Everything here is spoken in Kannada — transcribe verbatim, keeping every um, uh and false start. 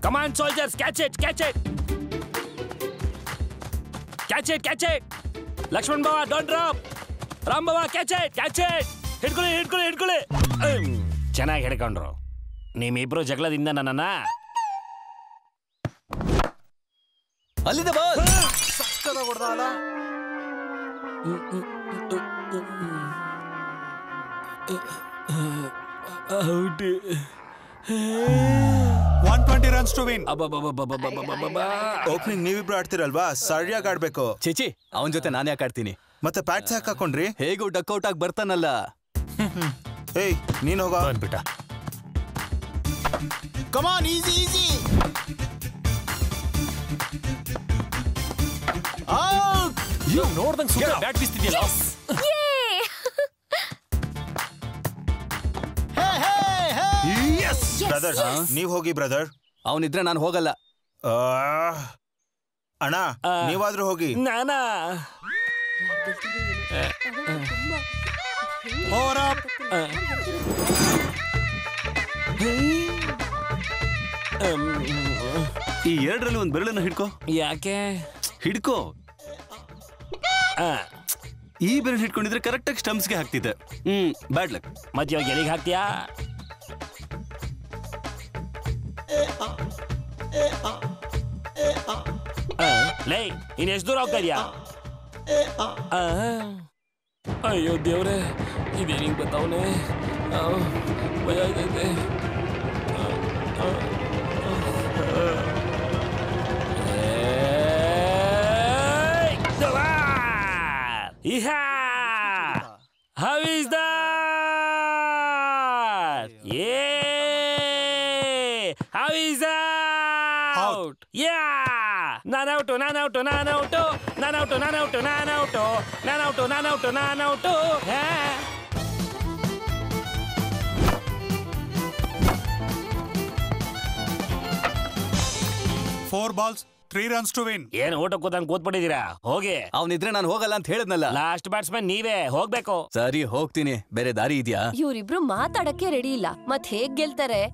Come on, soldiers, catch it, catch it. Catch it, catch it. Lakshman Baba, don't drop. Ram Baba, catch it, catch it. ಹಿಡ್ಕೊಳ್ಳಿ ಹಿಡ್ಕೊಳ್ಳಿ ಹಿಡ್ಕೊಳ್ಳಿ. ಚೆನ್ನಾಗಿ ಹಿಡ್ಕೊಂಡ್ರು. ನಿಮ್ಮಿಬ್ರು ಜಗಳದಿಂದ ನನ್ನನ್ನ ಅಲ್ಲಿದೆ ಬಾಲ್. ಸಕ್ಕದ ಹೊಡೆದಾಳ. Out. One twenty runs to win. Opening ನೀವಿಬ್ರು ಆಡ್ತಿರಲ್ವಾ, ಸರಿಯಾಗಿ ಆಡ್ಬೇಕು. ಚಿಚಿ, ಅವನ್ ಜೊತೆ ನಾನು ಯಾಕೆ ಆಡ್ತೀನಿ? ಮತ್ತೆ ಪ್ಯಾಟ್ಸ್ ಯಾಕೆ ಹಾಕೊಂಡ್ರಿ? ಹೇಗೂ ಡಕ್ಔಟ್ ಆಗಿ ಬರ್ತಾನಲ್ಲ. ಏಯ್ ನೀನ್ ಹೋಗ. ಬಂದ್ಬಿಟ್ಟ. Come on, easy easy. Out. ಯೋ ನೋಡ್ದಂಗೆ ಸುಮ್ಮನೆ ಬ್ಯಾಟ್ ಬೀಸ್ತಿದ್ಯಲ್ಲ. ಬ್ರದರ್ ನೀವ್ ಹೋಗಿ ಬ್ರದರ್. ಅವನಿದ್ರೆ ನಾನು ಹೋಗಲ್ಲ. ಅಣ್ಣ ನೀವಾದ್ರೂ ಹೋಗಿ. ನಾನಾ ಈ ಎರಡರಲ್ಲಿ ಒಂದ್ ಬೆರಳನ್ನ ಹಿಡ್ಕೋ. ಯಾಕೆ ಹಿಡ್ಕೋ. ಈ ಬೆರಳು ಹಿಡ್ಕೊಂಡಿದ್ರೆ ಕರೆಕ್ಟ್ ಆಗಿ ಸ್ಟಂಪ್ಸ್ಗೆ ಹಾಕ್ತಿದ್ದೆ. Hmm bad luck. ಮತ್ತೆ ಇವಾಗ ಎಲ್ಲಿಗೆ ಹಾಕ್ತೀಯಾ? ಲೇ ಇನ್ ಎಷ್ಟು ದೂರ ಹೋಗ್ತಾ ಇದೆಯಾ? ಅಯ್ಯೋ ದೇವ್ರೆ, ಇದೇನಿಗೆ ಬರ್ತಾವನೆ, ಭಯ ಆಯ್ತೈತೆ. How is that? Yeah! How is that? Out. Yeah! None out, none out, none out, none out, none out, none out, none out, none out, none out. Yeah! Four balls three runs to win. ಏನ್ ಊಟ ಕೂತಂಗ್ ಕೂತ್ಬಿಟ್ಟಿದ್ದೀರಾ? ಹೋಗಿ. ಅವನಿದ್ರೆ ನಾನು ಹೋಗಲ್ಲ ಅಂತ ಹೇಳಿದ್ನಲ್ಲ. ಲಾಸ್ಟ್ ಬ್ಯಾಟ್ಸ್ಮನ್ ನೀವೇ, ಹೋಗ್ಬೇಕು. ಸರಿ ಹೋಗ್ತೀನಿ, ಬೇರೆ ದಾರಿ ಇದೆಯಾ? ಇವ್ರಿಬ್ರು ಮಾತಾಡಕ್ಕೆ ರೆಡಿ ಇಲ್ಲ, ಮತ್ ಹೇಗ್ ಗೆಲ್ತಾರೆ?